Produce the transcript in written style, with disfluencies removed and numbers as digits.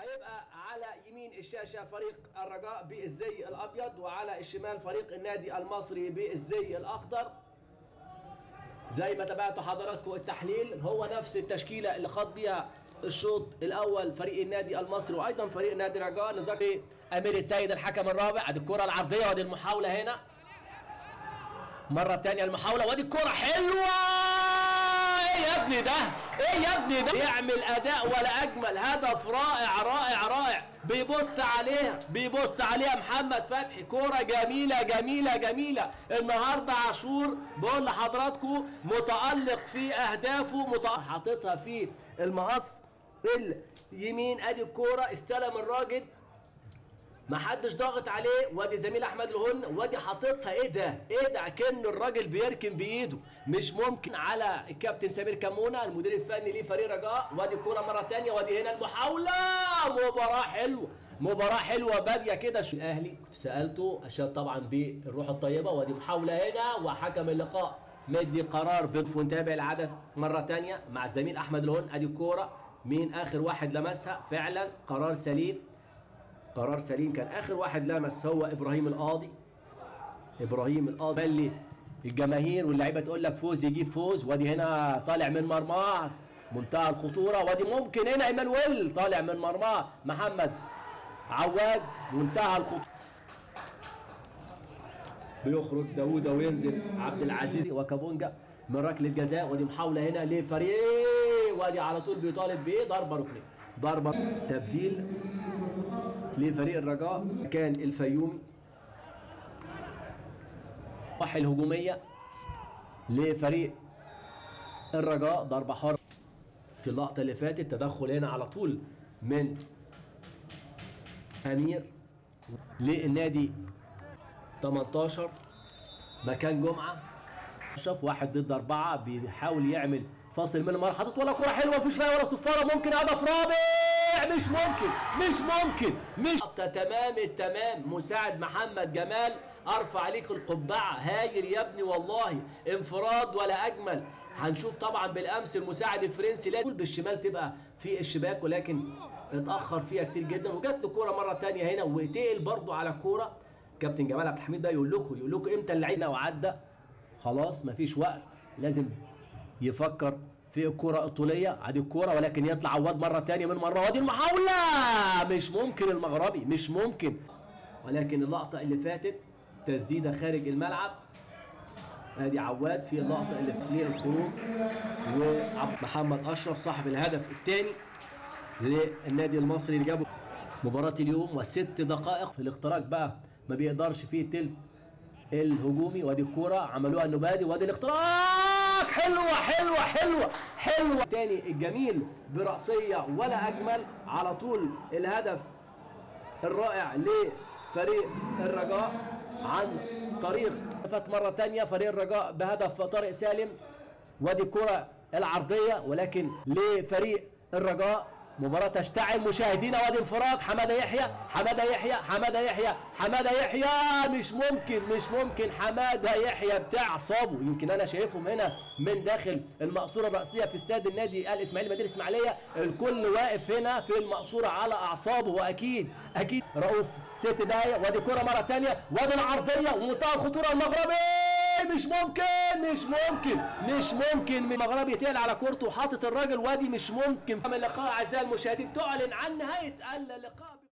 هيبقى على يمين الشاشة فريق الرجاء بالزي الأبيض، وعلى الشمال فريق النادي المصري بالزي الأخضر. زي ما تابعتوا حضراتكم التحليل، هو نفس التشكيلة اللي خاض بيها الشوط الأول فريق النادي المصري وأيضا فريق نادي الرجاء. نذكر أمير السيد الحكم الرابع. ادي الكرة العرضية وادي المحاولة هنا مرة تانية المحاولة وادي الكرة حلوة. ايه يا ابني ده؟ ايه يا ابني ده؟ يعمل اداء ولا اجمل، هدف رائع رائع رائع. بيبص عليها محمد فتحي. كرة جميلة جميلة جميلة. النهارده عاشور بقول لحضراتكم متألق في اهدافه، حاططها في المقص اليمين. ادي الكرة استلم الراجل، ما حدش ضاغط عليه، وادي زميل احمد الهن وادي حاططها. ايه ده؟ كأن الراجل بيركن بايده، مش ممكن. على الكابتن سمير كمونه المدير الفني لفريق رجاء. وادي الكوره مره ثانيه وادي هنا المحاوله. مباراه حلوه باديه كده. الاهلي كنت سالته اشاد طبعا بالروح الطيبه. وادي محاوله هنا وحكم اللقاء مدي قرار ونتابع العدد مره ثانيه مع الزميل احمد الهن. ادي الكوره مين اخر واحد لمسها؟ فعلا قرار سليم. كان اخر واحد لمس هو ابراهيم القاضي. بلي الجماهير واللعيبه تقول لك فوز يجيب فوز. وادي هنا طالع من مرماه منتهى الخطوره. وادي ممكن هنا ايمانويل طالع من مرماه محمد عواد منتهى الخطوره. بيخرج داوود وينزل عبد العزيز وكابونجا من ركله جزاء. ودي محاوله هنا لفريق، وادي على طول بيطالب بايه؟ ضربه ركنيه. تبديل لفريق الرجاء كان الفيومي. الهجوميه لفريق الرجاء ضربه حره في اللقطه اللي فاتت. تدخل هنا على طول من امير للنادي 18 مكان جمعه. شاف 1 ضد 4 بيحاول يعمل فاصل من المرمى، حاطط ولا كره حلوه، مفيش رايه ولا صفاره. ممكن هدف رابع. مش ممكن. تمام التمام. مساعد محمد جمال ارفع عليك القبعه. هايل يا ابني والله. انفراد ولا اجمل. هنشوف طبعا بالامس المساعد الفرنسي لا بالشمال تبقى في الشباك، ولكن اتاخر فيها كتير جدا. وجات له كوره مره ثانيه هنا واتقل برده على كوره. كابتن جمال عبد الحميد ده يقول لكم امتى اللعيبه وعدى خلاص مفيش وقت، لازم يفكر في الكرة الطولية. ادي الكرة ولكن يطلع عواد مرة ثانية من مرة. وادي المحاولة. مش ممكن المغربي، مش ممكن. ولكن اللقطة اللي فاتت تسديدة خارج الملعب. ادي عواد في اللقطة اللي في الخروج. ومحمد اشرف صاحب الهدف الثاني للنادي المصري اللي جابه مباراة اليوم. و6 دقائق في الاختراق بقى ما بيقدرش فيه التلت الهجومي. وادي الكرة عملوها النبادي. وادي الاختراق حلوة. تاني الجميل برأسية ولا أجمل. على طول الهدف الرائع لفريق الرجاء عن طريق فات مرة تانية فريق الرجاء بهدف طارق سالم. وادي الكرة العرضية ولكن لفريق الرجاء. مباراة تشتعل مشاهدينا. وادي انفراد حمادة يحيى. مش ممكن. حمادة يحيى بتاع صابه. يمكن انا شايفهم هنا من داخل المقصورة الرئيسية في استاد النادي الاسماعيلي مدينة الاسماعيلية. الكل واقف هنا في المقصورة على اعصابه. واكيد رؤوف 6 دقايق. وادي كرة مرة ثانية. وادي العرضية ومنتهى الخطورة المغربي. مش ممكن المغربي يتقل على كورته وحاطط الراجل. وادي مش ممكن. اللقاء اعزائي المشاهدين تعلن عن نهاية اللقاء.